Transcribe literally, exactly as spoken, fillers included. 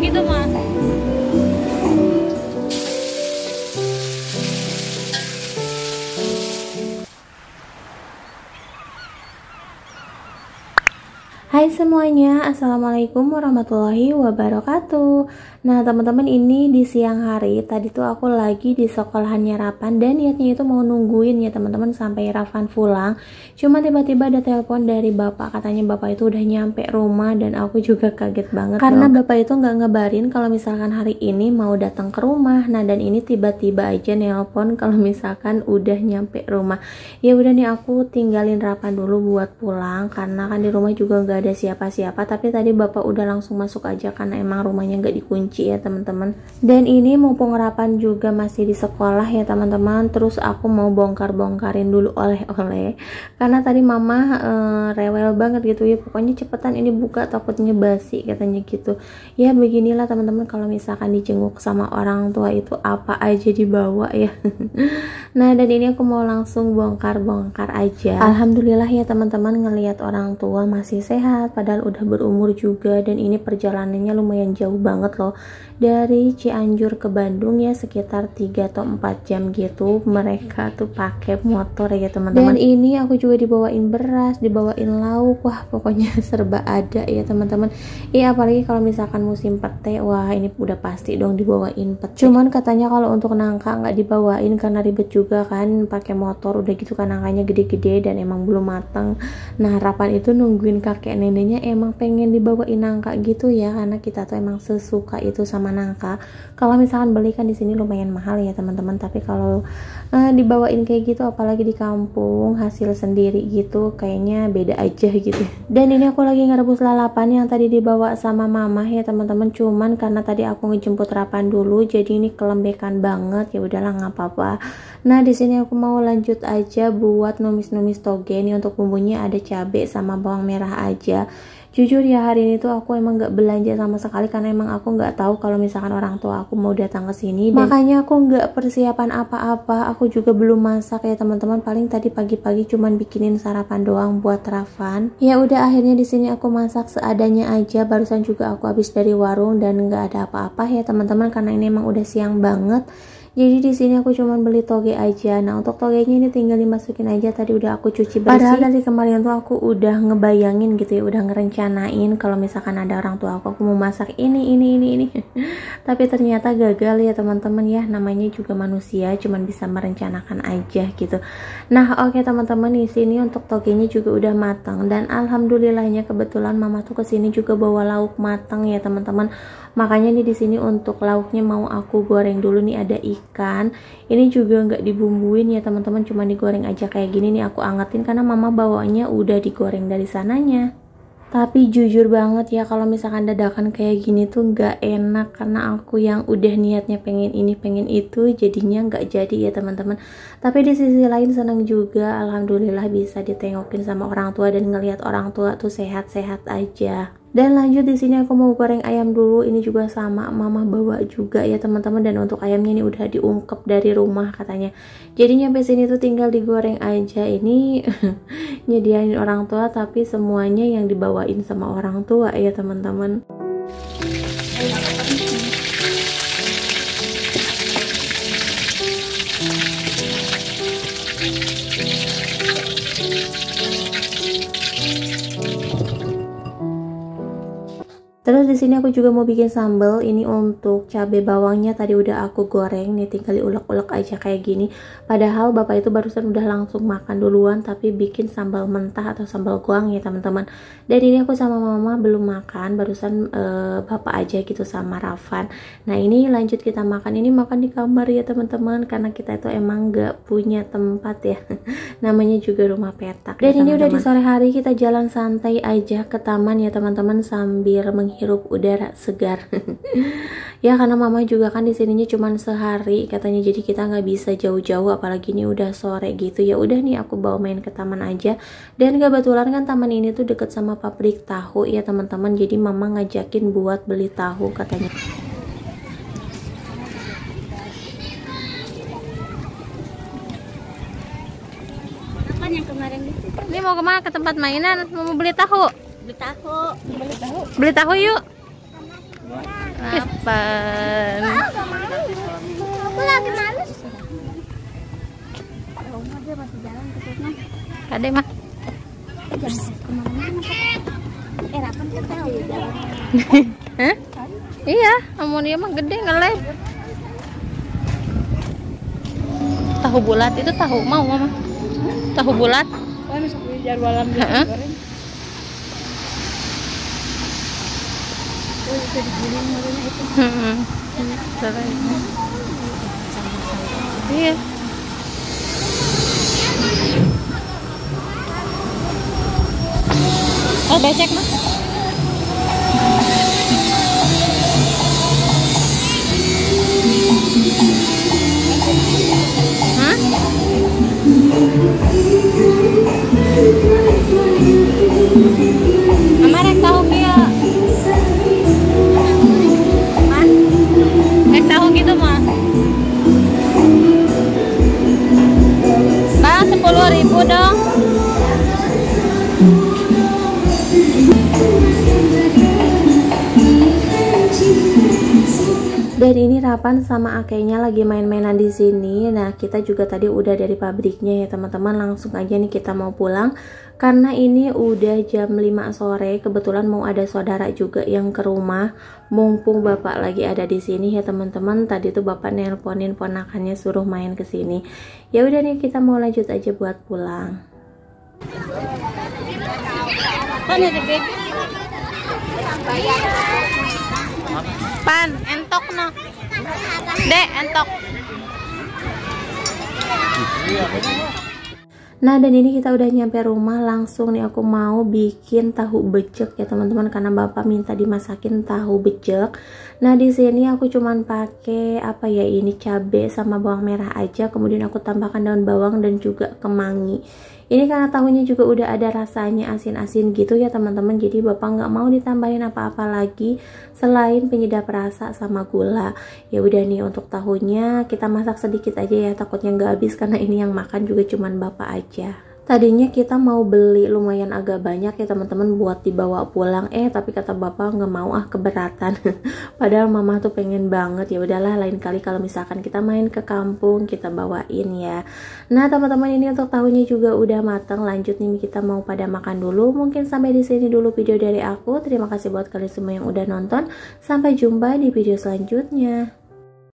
gitu mah. Hai semuanya, assalamualaikum warahmatullahi wabarakatuh. Nah teman-teman, ini di siang hari tadi tuh aku lagi di sekolahannya Rapan dan niatnya itu mau nungguin ya teman-teman sampai Rapan pulang. Cuma tiba-tiba ada telepon dari bapak, katanya bapak itu udah nyampe rumah dan aku juga kaget banget karena loh. Bapak itu nggak ngebarin kalau misalkan hari ini mau datang ke rumah. Nah dan ini tiba-tiba aja nelpon kalau misalkan udah nyampe rumah. Ya udah nih, aku tinggalin Rapan dulu buat pulang karena kan di rumah juga nggak ada siapa-siapa, tapi tadi bapak udah langsung masuk aja karena emang rumahnya nggak dikunci ya teman-teman. Dan ini mumpung Rapan juga masih di sekolah ya teman-teman, terus aku mau bongkar-bongkarin dulu oleh-oleh karena tadi mama e, rewel banget gitu ya, pokoknya cepetan ini buka takutnya basi katanya gitu. Ya beginilah teman-teman, kalau misalkan dijenguk sama orang tua itu apa aja dibawa ya. Nah dan ini aku mau langsung bongkar-bongkar aja. Alhamdulillah ya teman-teman, ngelihat orang tua masih sehat padahal udah berumur juga, dan ini perjalanannya lumayan jauh banget loh, dari Cianjur ke Bandung ya sekitar tiga atau empat jam gitu mereka tuh pakai motor ya teman-teman. Dan ini aku juga dibawain beras, dibawain lauk, wah pokoknya serba ada ya teman-teman. Iya apalagi kalau misalkan musim pete, wah ini udah pasti dong dibawain pete. Cuman katanya kalau untuk nangka nggak dibawain karena ribet juga kan pakai motor, udah gitu kan nangkanya gede-gede dan emang belum matang. Nah Rapan itu nungguin kakek neneknya emang pengen dibawain nangka gitu ya, karena kita tuh emang sesuka itu sama nangka. Kalau misalkan beli kan di sini lumayan mahal ya teman-teman, tapi kalau uh, dibawain kayak gitu apalagi di kampung hasil sendiri gitu kayaknya beda aja gitu. Dan ini aku lagi ngerebus lalapan yang tadi dibawa sama mama ya teman-teman, cuman karena tadi aku ngejemput Rapan dulu jadi ini kelembekan banget, ya udahlah nggak apa-apa. Nah di sini aku mau lanjut aja buat numis-numis toge. Ini untuk bumbunya ada cabai sama bawang merah aja. Jujur ya hari ini tuh aku emang nggak belanja sama sekali karena emang aku nggak tahu kalau misalkan orang tua aku mau datang ke sini. Makanya aku nggak persiapan apa-apa. Aku juga belum masak ya teman-teman. Paling tadi pagi-pagi cuman bikinin sarapan doang buat Rapan. Ya udah akhirnya di sini aku masak seadanya aja. Barusan juga aku habis dari warung dan nggak ada apa-apa ya teman-teman karena ini emang udah siang banget. Jadi di sini aku cuman beli toge aja. Nah untuk togenya ini tinggal dimasukin aja, tadi udah aku cuci bersih. Padahal dari kemarin tuh aku udah ngebayangin gitu ya, udah ngerencanain kalau misalkan ada orang tua aku, aku mau masak ini ini ini ini. Tapi ternyata gagal ya teman-teman ya, namanya juga manusia, cuman bisa merencanakan aja gitu. Nah oke okay, teman-teman, di sini untuk togenya juga udah matang dan alhamdulillahnya kebetulan mama tuh kesini juga bawa lauk matang ya teman-teman. Makanya nih di sini untuk lauknya mau aku goreng dulu nih, ada ikan. Ini juga nggak dibumbuin ya teman-teman, cuma digoreng aja kayak gini nih, aku angetin karena mama bawanya udah digoreng dari sananya. Tapi jujur banget ya kalau misalkan dadakan kayak gini tuh nggak enak karena aku yang udah niatnya pengen ini pengen itu jadinya nggak jadi ya teman-teman. Tapi di sisi lain senang juga, alhamdulillah bisa ditengokin sama orang tua dan ngelihat orang tua tuh sehat-sehat aja. Dan lanjut di sini aku mau goreng ayam dulu. Ini juga sama mama bawa juga ya teman-teman, dan untuk ayamnya ini udah diungkep dari rumah katanya. Jadi nyampe sini tuh tinggal digoreng aja. Ini nyediain orang tua tapi semuanya yang dibawain sama orang tua ya teman-teman. Terus di sini aku juga mau bikin sambal. Ini untuk cabai bawangnya tadi udah aku goreng nih, tinggal diulek-ulek aja kayak gini. Padahal bapak itu barusan udah langsung makan duluan, tapi bikin sambal mentah atau sambal goang ya teman-teman. Dan ini aku sama mama belum makan, barusan uh, bapak aja gitu sama Rapan. Nah ini lanjut kita makan. Ini makan di kamar ya teman-teman, karena kita itu emang gak punya tempat ya. Namanya juga rumah petak. Dan ya, ini udah di sore hari, kita jalan santai aja ke taman ya teman-teman sambil menghirup hirup udara segar. Ya karena mama juga kan di sininya cuman sehari katanya, jadi kita nggak bisa jauh-jauh apalagi ini udah sore gitu. Ya udah nih aku bawa main ke taman aja. Dan kebetulan kan taman ini tuh deket sama pabrik tahu ya teman-teman, jadi mama ngajakin buat beli tahu katanya. Apa yang kemarin itu? Ini mau kemana? Ke tempat mainan, mau beli tahu. Beli tahu, beli tahu. Beli tahu yuk. Kapan? Ah, gak mau. Aku lagi males. Rumah dia masih jalan ke sana. Kade mah. Jangan kemana-mana. Eh, Rapan kan tahu jalan. Hah? Iya, amun dia mah gede ngeleb. Tahu bulat itu tahu mau mama. Tahu bulat. Oh, masuk di jarwalan Heeh. goreng. Oh, itu digiling makanya itu. Heeh. Salah. Iya. Oh, becek mah. Hah? Mama rek tahu kia. Hah? Rek tahu gitu mah. Bang, sepuluh ribu dong. Dan ini Rapan sama Akenya lagi main-mainan di sini. Nah, kita juga tadi udah dari pabriknya ya teman-teman. Langsung aja nih kita mau pulang karena ini udah jam lima sore. Kebetulan mau ada saudara juga yang ke rumah. Mumpung Bapak lagi ada di sini ya teman-teman. Tadi tuh Bapak nelponin ponakannya suruh main ke sini. Ya udah nih kita mau lanjut aja buat pulang. Pan, entok no. Dek, entok. Nah, dan ini kita udah nyampe rumah. Langsung nih aku mau bikin tahu becek ya teman-teman, karena Bapak minta dimasakin tahu becek. Nah, di sini aku cuman pakai apa ya, ini cabai sama bawang merah aja. Kemudian aku tambahkan daun bawang dan juga kemangi. Ini karena tahunya juga udah ada rasanya asin-asin gitu ya teman-teman. Jadi Bapak nggak mau ditambahin apa-apa lagi selain penyedap rasa sama gula. Ya udah nih, untuk tahunya kita masak sedikit aja ya, takutnya nggak habis karena ini yang makan juga cuman Bapak aja. Tadinya kita mau beli lumayan agak banyak ya teman-teman buat dibawa pulang, eh tapi kata Bapak nggak mau, ah keberatan. Padahal Mama tuh pengen banget. Ya udahlah, lain kali kalau misalkan kita main ke kampung kita bawain ya. Nah teman-teman, ini untuk tahunya juga udah matang. Lanjut nih, kita mau pada makan dulu. Mungkin sampai di sini dulu video dari aku. Terima kasih buat kalian semua yang udah nonton. Sampai jumpa di video selanjutnya.